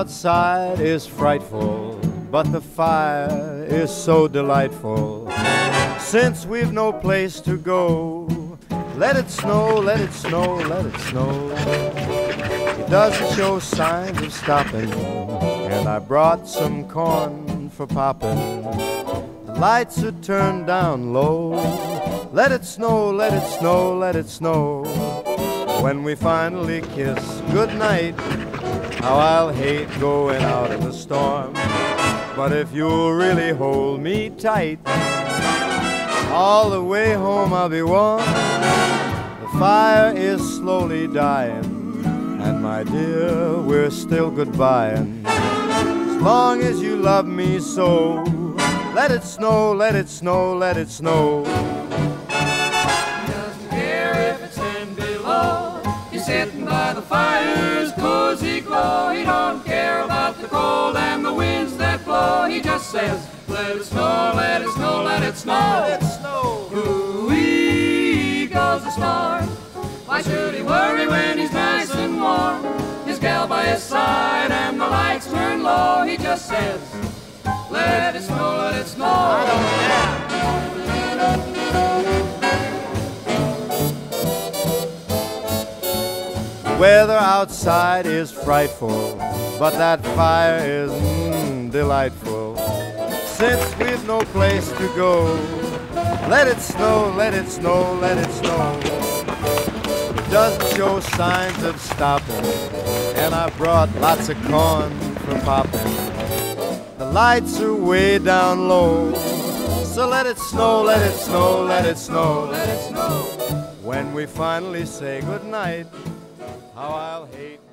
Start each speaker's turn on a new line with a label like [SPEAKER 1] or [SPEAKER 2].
[SPEAKER 1] outside is frightful, but the fire is so delightful. Since we've no place to go, let it snow, let it snow, let it snow. It doesn't show signs of stopping, and I brought some corn for popping. The lights are turned down low. Let it snow, let it snow, let it snow. When we finally kiss goodnight, how I'll hate going out in the storm. But if you'll really hold me tight, all the way home I'll be warm. The fire is slowly dying, and my dear, we're still goodbying. As long as you love me so, let it snow, let it snow, let it snow.
[SPEAKER 2] He doesn't care if it's 10 below. He's sitting by the fire's cozy glow. He don't care about the cold and the winds that blow. He just says, let it snow, let it snow, let it snow.
[SPEAKER 1] Let it snow.
[SPEAKER 2] Ooh-wee goes the storm. Why should he worry when he's nice and warm? His gal by his side and the lights turn low. He just says, let it snow, let it snow.
[SPEAKER 1] I don't care. The weather outside is frightful, but that fire is delightful. Since we've no place to go, let it snow, let it snow, let it snow. It doesn't show signs of stopping, and I brought lots of corn for popping. The lights are way down low, so let it snow, let it snow, let it snow, let it snow. When we finally say goodnight, how I'll hate